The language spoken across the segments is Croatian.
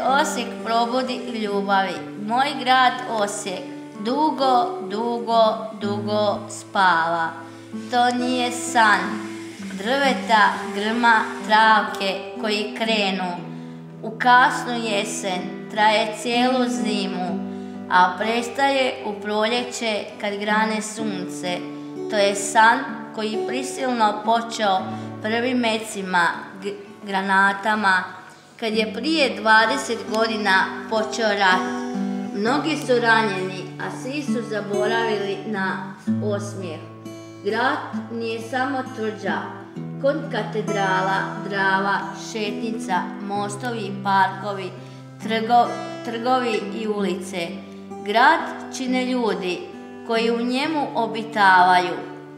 Osijek probudi ljubavi, moj grad Osijek dugo, dugo, dugo spava. To nije san, drveta, grma, travke koji krenu. U kasnu jesen traje cijelu zimu, a prestaje u proljeće kad grane sunce. To je san koji prisilno počeo prvim mecima, granatama, kad je prije 20 godina počeo rat. Mnogi su ranjeni, a svi su zaboravili na osmijeh. Grad nije samo tvrđa, kod katedrala, Drava, šetnica, mostovi i parkovi, trgovi i ulice. Grad čine ljudi koji u njemu obitavaju.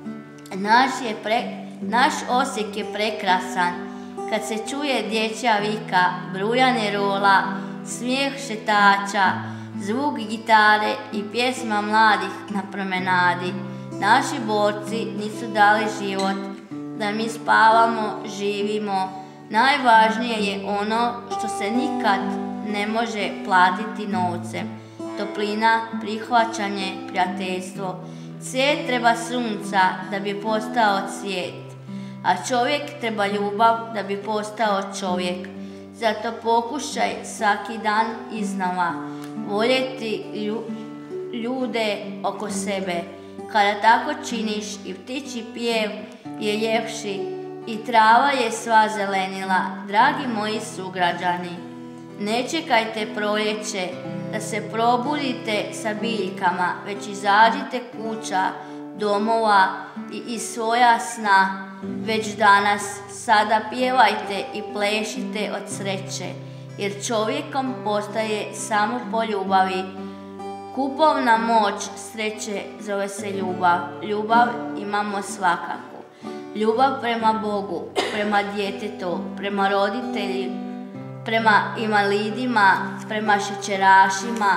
Naš Osijek je prekrasan kad se čuje dječja vika, brujanje rola, smijeh šetača, zvuk gitare i pjesma mladih na promenadi. Naši borci nisu dali život da mi spavamo, živimo. Najvažnije je ono što se nikad ne može platiti novcem. Toplina, prihvaćanje, prijateljstvo. Cvijet treba sunca da bi postao cvijet, a čovjek treba ljubav da bi postao čovjek. Zato pokušaj svaki dan iznova voljeti ljude oko sebe. Kada tako činiš i ptičji pjev je ljepši i trava je sva zelenila. Dragi moji sugrađani, ne čekajte proljeće da se probudite sa biljkama, već izađite kuća, domova i iz svoja sna. Već danas, sada pjevajte i plešite od sreće, jer čovjekom postaje samo po ljubavi. Kupovna moć sreće zove se ljubav. Ljubav imamo svakako. Ljubav prema Bogu, prema djetetu, prema roditelji, prema invalidima, prema šećerašima,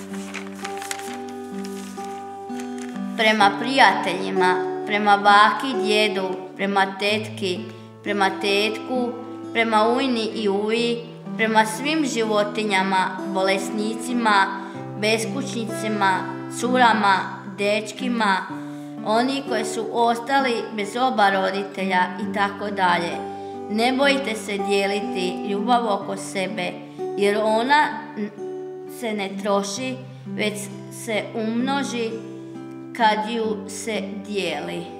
prema prijateljima, prema baki, djedu, prema tetki, prema tetku, prema ujni i uji, prema svim životinjama, bolesnicima, beskućnicima, curama, dečkima, oni koji su ostali bez oba roditelja i tako dalje. Ne bojte se dijeliti ljubav oko sebe, jer ona se ne troši, već se umnoži kad ju se dijeli.